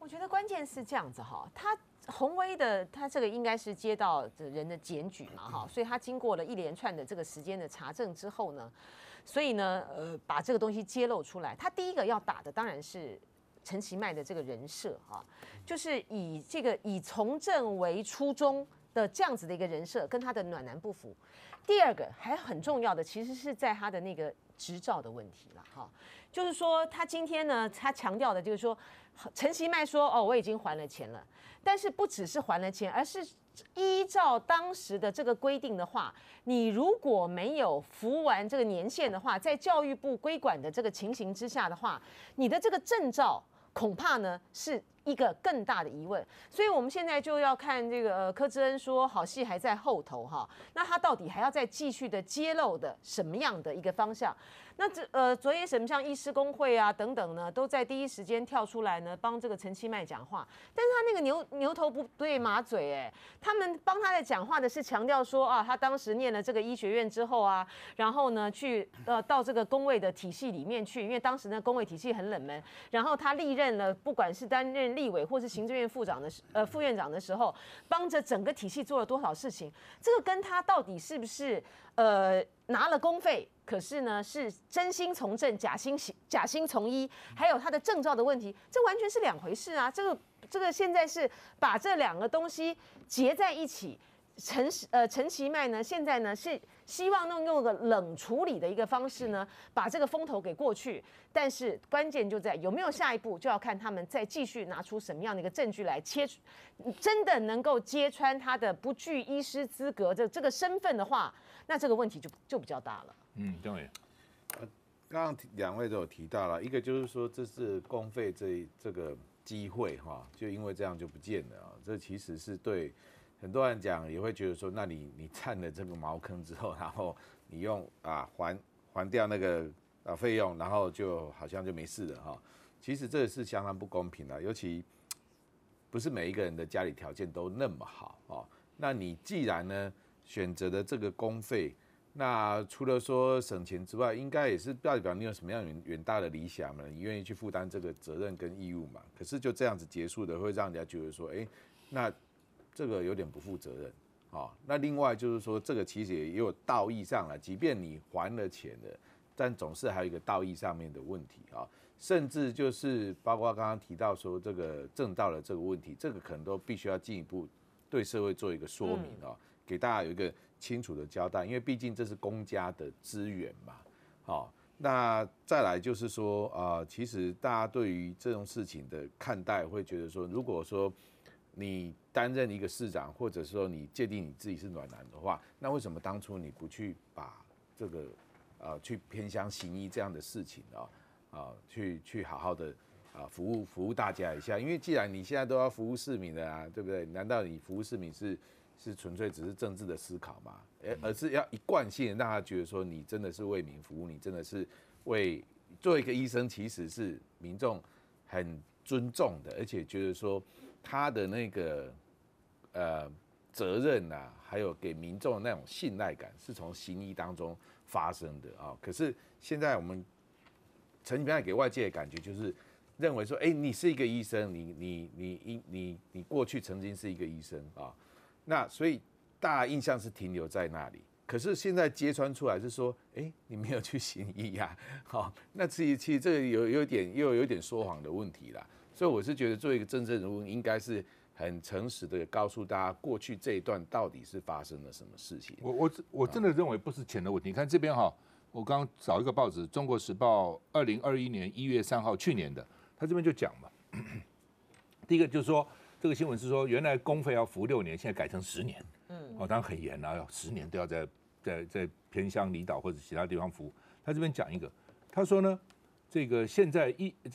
我觉得关键是这样子哈，他宏威的他这个应该是接到人的检举嘛哈，所以他经过了一连串的这个时间的查证之后呢，所以呢把这个东西揭露出来，他第一个要打的当然是陈其迈的这个人设哈，就是以从政为初衷的这样子的一个人设跟他的暖男不符。第二个还很重要的其实是在他的那个执照的问题了哈，就是说他今天呢，他强调的就是说，陈其迈说哦我已经还了钱了，但是不只是还了钱，而是依照当时的这个规定的话，你如果没有服完这个年限的话，在教育部规管的这个情形之下的话，你的这个证照恐怕呢是一个更大的疑问，所以我们现在就要看这个柯志恩说好戏还在后头哈，那他到底还要再继续的揭露的什么样的一个方向？那昨天什么像医师工会啊等等呢，都在第一时间跳出来呢帮这个陈其迈讲话，但是他那个牛头不对马嘴哎，他们帮他在讲话的是强调说啊，他当时念了这个医学院之后啊，然后呢去到这个公卫的体系里面去，因为当时呢公卫体系很冷门，然后他历任了不管是担任立委或是行政院副院长的时候，帮着整个体系做了多少事情，这个跟他到底是不是拿了公费？可是呢，是真心从政、假心从医，还有他的证照的问题，这完全是两回事啊！这个现在是把这两个东西结在一起。陈其迈呢，现在呢是希望用个冷处理的一个方式呢，把这个风头给过去。但是关键就在有没有下一步，就要看他们再继续拿出什么样的一个证据来真的能够揭穿他的不具医师资格的这个身份的话，那这个问题就比较大了。 郑委， 刚刚两位都有提到了，一个就是说这是公费这个机会哈，就因为这样就不见了啊，这其实是对很多人讲也会觉得说，那你占了这个茅坑之后，然后你用还掉那个费用，然后就好像就没事了哈。其实这是相当不公平的，尤其不是每一个人的家里条件都那么好哦。那你既然呢选择的这个公费，那除了说省钱之外，应该也是代表你有什么样远大的理想嘛，你愿意去负担这个责任跟义务嘛。可是就这样子结束的，会让人家觉得说，那这个有点不负责任。那另外就是说，这个其实也有道义上了，即便你还了钱了，但总是还有一个道义上面的问题啊，甚至就是包括刚刚提到说这个证照的这个问题，这个可能都必须要进一步对社会做一个说明啊，给大家有一个清楚的交代，因为毕竟这是公家的资源嘛。好，那再来就是说其实大家对于这种事情的看待，会觉得说，如果说你担任一个市长，或者说你界定你自己是暖男的话，那为什么当初你不去把这个去偏乡行医这样的事情去好好的服务大家一下？因为既然你现在都要服务市民的啊，对不对？难道你服务市民是纯粹只是政治的思考吗？而是要一贯性的让他觉得说，你真的是为民服务，你真的是作为一个医生，其实是民众很尊重的，而且觉得说他的那个责任啊，还有给民众的那种信赖感，是从行医当中发生的啊。可是现在我们陈其迈给外界的感觉就是认为说，你是一个医生，你过去曾经是一个医生啊，那所以大家印象是停留在那里。可是现在揭穿出来是说，你没有去行医呀，好，那其实这个又有点说谎的问题啦。所以我是觉得，作为一个政治人物，应该是很诚实的告诉大家，过去这一段到底是发生了什么事情。 我真的认为不是钱的问题。你看这边哈，我刚刚找一个报纸，《中国时报》2021年1月3号，去年的，他这边就讲嘛，第一个就是说，这个新闻是说，原来公费要服6年，现在改成10年。当然很严啊，要10年都要在偏乡离岛或者其他地方服务。他这边讲一个，他说呢，这个现在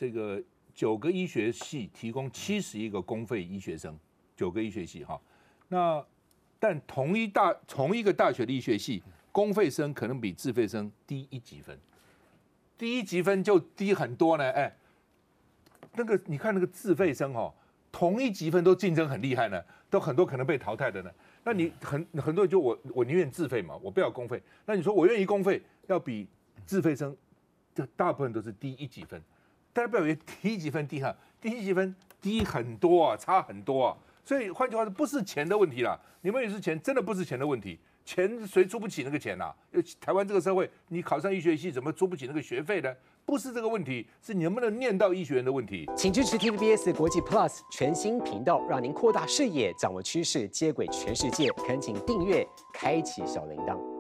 9个医学系提供71个公费医学生，9个医学系哈。那但同一个大学的医学系，公费生可能比自费生低1级分，低1级分就低很多呢。那个你看那个自费生同一级分都竞争很厉害呢，都很多可能被淘汰的呢。那你很多人就我宁愿自费嘛，我不要公费。那你说我愿意公费，要比自费生，这大部分都是低1级分。大家不要以为低1级分低哈，低1级分低很多啊，差很多啊。所以换句话说，不是钱的问题啦，你们也是钱，真的不是钱的问题。钱谁出不起那个钱呐？台湾这个社会，你考上医学系怎么出不起那个学费呢？不是这个问题，是你能不能念到医学院的问题。 请支持 TVBS 国际 Plus 全新频道，让您扩大视野，掌握趋势，接轨全世界。恳请订阅，开启小铃铛。